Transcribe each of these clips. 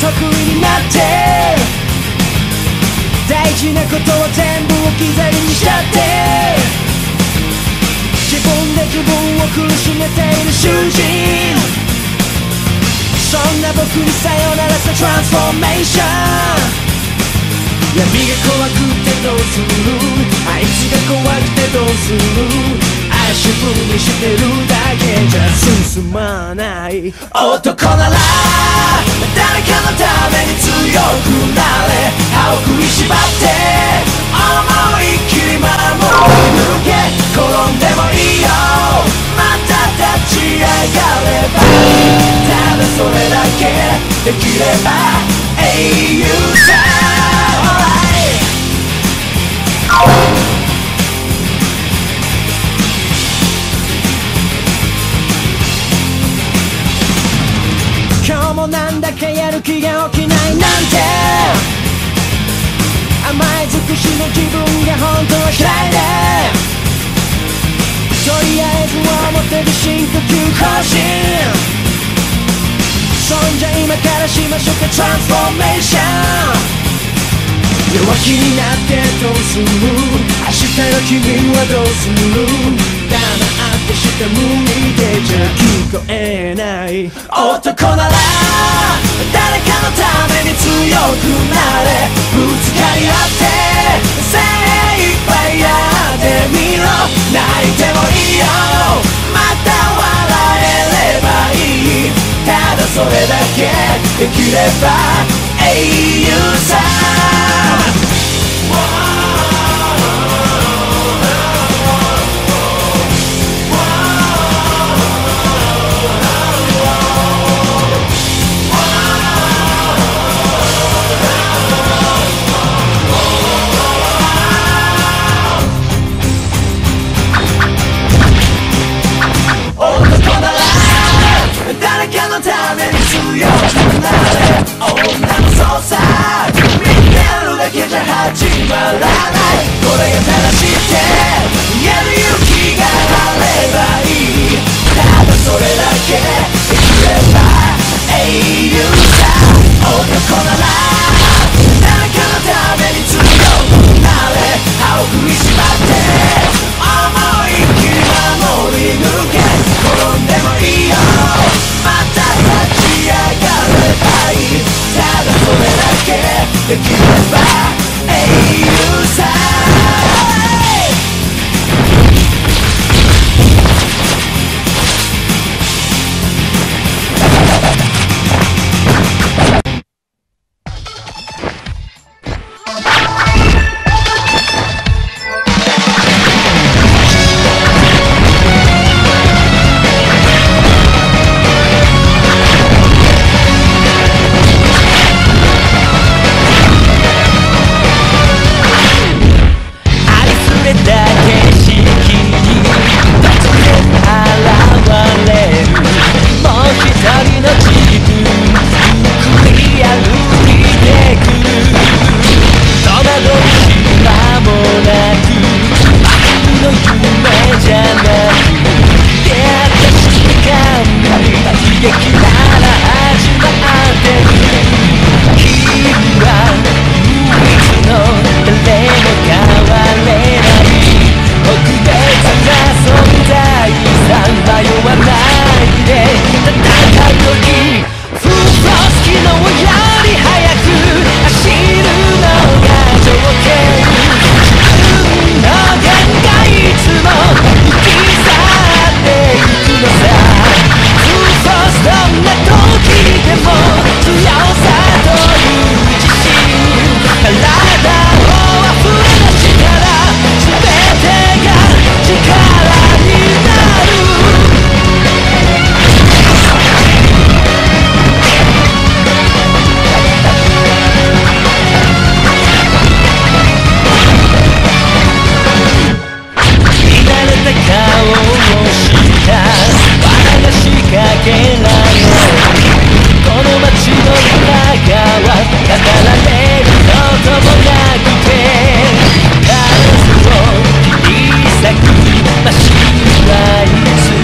得意になって大事なことは全部置き去りにしちゃって自分で自分を苦しめている囚人そんな僕にさよならさトランスフォーメーション闇が怖くてどうするあいつが怖くてどうする足踏みしてるだけじゃ進まない男なら誰かのために強くなれ歯を食いしばって思いっきり守り抜け転んでもいいよまた立ち上がればただそれだけできれば英雄さ今日もなんだかやる気が起きないなんて甘え尽くしの自分が本当は嫌いでとりあえず表で深呼吸更新そんじゃ今からしましょうかトランスフォーメーション弱気になってどうする明日の君はどうする黙って下向いてじゃ聞こえない男なら誰かのために強くなれぶつかり合って精一杯やってみろ泣いてもいいよまた笑えればいいただそれだけできれば英雄さ誰かのために強くなれ女の操作見てるだけじゃ始まらないこれが正しいって言える勇気があればいいただそれだけできれば英雄さ男なら誰かのために強くなれ歯を食いしばって思いっきり守り抜け転んでもいいよまた立ち上がればいいただそれだけできれば英雄さ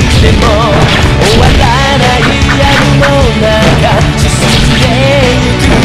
終わらない夜の中進んでゆく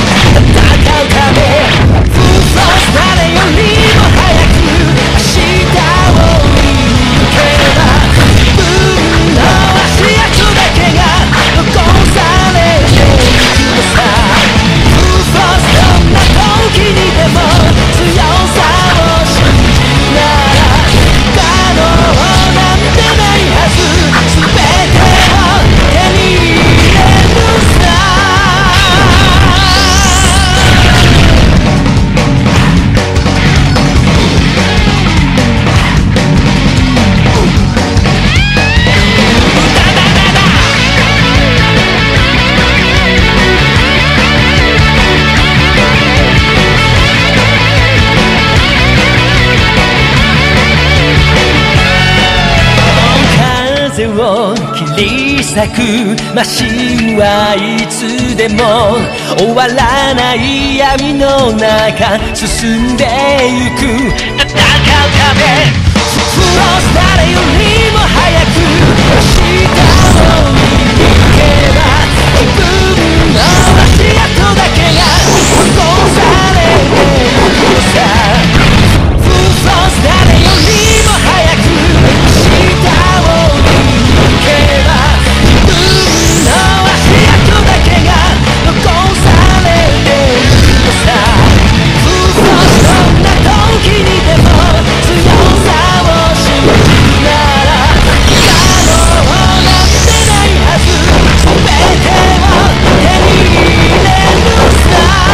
切り裂くマシンはいつでも終わらない闇の中進んでゆく戦うためフロス誰よりも早く明日を見に行けば自分の足跡だけが残されてるのさフロス誰よりも早く明日を見に行けば自分の足跡だけが残されてるのさフロスどんな時にでも強さを信じなら不可能なんてないはず全てを手に入れるさ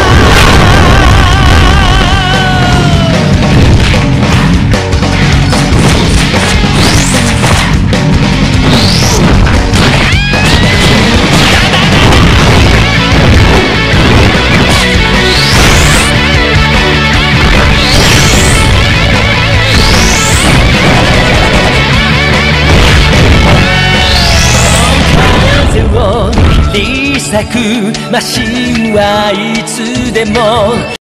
風を切り裂くマシンはいつでも